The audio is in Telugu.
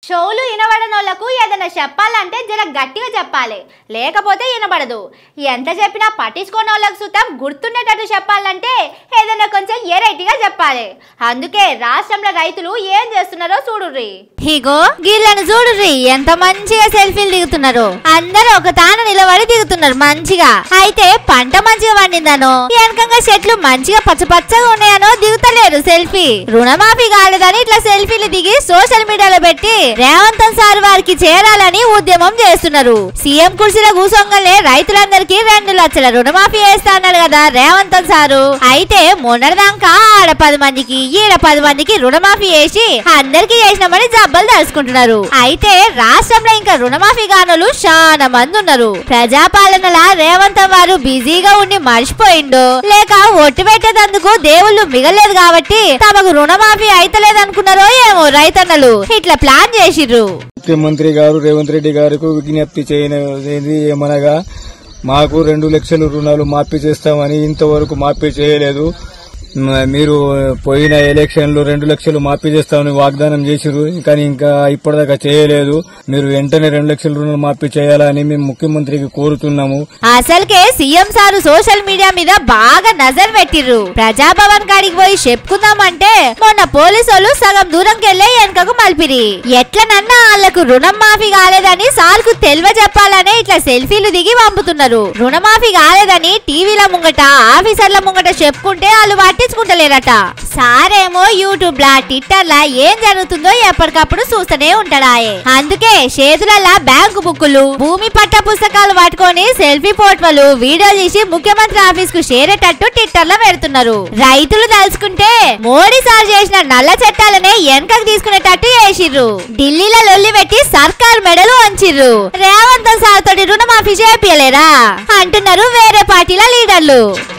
చెవులు వినబడనోళ్లకు ఏదైనా చెప్పాలంటే జర గట్టిగా చెప్పాలి, లేకపోతే వినబడదు. ఎంత చెప్పినా పట్టించుకోనోళ్ళకు సుతం గుర్తుండేటట్టు చెప్పాలంటే ఏదైనా కొంచెం ఎరైటీగా చెప్పాలి. అందుకే రాష్ట్రంలో రైతులు ఏం చేస్తున్నారో చూడుర్రి. ఇగో గిళ్ళను చూడుర్రి, ఎంత మంచిగా సెల్ఫీలు దిగుతున్నారు. అందరూ ఒక తాను నిలబడి దిగుతున్నారు మంచిగా. అయితే పంట మంచిగా పండిందనో, వెనకంగా చెట్లు మంచిగా పచ్చపచ్చగా ఉన్నాయనో దిగుతలేరు సెల్ఫీ. రుణమాఫీ కాలేదని ఇట్లా సెల్ఫీలు దిగి సోషల్ మీడియాలో పెట్టి రేవంత్ సార్ వారికి చేరాలని ఉద్యమం చేస్తున్నారు. సీఎం కుర్చీలో కూసోంగలే రైతులందరికీ 2 లక్షల రుణమాఫీ చేస్తా అన్నాడు కదా రేవంత్ సారు. అయితే మొన్నటిదాకా ఆడ 10 మందికి ఈడ 10 మందికి రుణమాఫీ చేసి అందరికి చేసినామని జబ్బలు తెలుసుకుంటున్నారు. అయితే రాష్ట్రంలో ఇంకా రుణమాఫీ కానోళ్ళు చాలా మంది ఉన్నారు. ప్రజాపాలనలా రేవంత్ వారు బిజీగా ఉండి మర్చిపోయిండు, లేక ఒట్టు పెట్టేందుకు దేవుళ్ళు మిగలేదు కాబట్టి తమకు రుణమాఫీ అయితలేదు అనుకున్నారో ఏమో రైతన్నలు ఇట్లా ప్లాన్ చేసిర్రు. ముఖ్యమంత్రి గారు రేవంత్ రెడ్డి గారికి విజ్ఞప్తి చేయనిది ఏమనగా, మాకు 2 లక్షల రుణాలు మాఫీ చేస్తామని ఇంతవరకు మాఫీ చేయలేదు. మీరు పోయిన ఎలక్షన్ లో 2 లక్షలు మాఫీ చేస్తామని వాగ్దానం చేసిరు, కానీ ఇంకా ఇప్పటిదాకా చేయలేదు. మీరు వెంటనే 2 లక్షల రుణాలు మాఫీ చేయాలని మేము ముఖ్యమంత్రికి కోరుతున్నాము. అసలుకే సీఎం సారు సోషల్ మీడియా మీద బాగా నజర్ పెట్టిర్రు. ప్రజాభవన్ కాడికి పోయి చెప్పుకుందామంటే మొన్న పోలీసులు సగం దూరంకెళ్లే వెనకకు మలిపిరి. ఎట్లనన్నా వాళ్లకు రుణం మాఫీ కాలేదని సార్కు తెలివ చెప్పాలనే ఇట్లా సెల్ఫీలు దిగి పంపుతున్నారు. రుణమాఫీ కాలేదని టీవీల ముంగట ఆఫీసర్ల ముంగట చెప్పుకుంటే వాళ్ళు పట్టించుకుంటలేరట. సారేమో యూట్యూబ్ లా ట్విట్టర్ లా ఏం జరుగుతుందో ఎప్పటికప్పుడు చూస్తూనే ఉంటాడాయే. అందుకే చేతులల్లా బ్యాంకు బుక్కులు, భూమి పట్ట పుస్తకాలు పట్టుకొని సెల్ఫీ ఫోటోలు వీడియో తీసి ముఖ్యమంత్రి ఆఫీస్ కు చేరేటట్టు ట్విట్టర్ లో పెడుతున్నారు. రైతులు తలుచుకుంటే మోడీ సార్ చేసిన నల్ల చట్టాలనే వెనకకు తీసుకునేటట్టు చేసిర్రు. ఢిల్లీలో లొల్లి పెట్టి సర్కార్ మెడలు వంచిర్రు. రేవంత్ సార్ తోటి రుణమాఫీ చేపియలేరా అంటున్నారు వేరే పార్టీల లీడర్లు.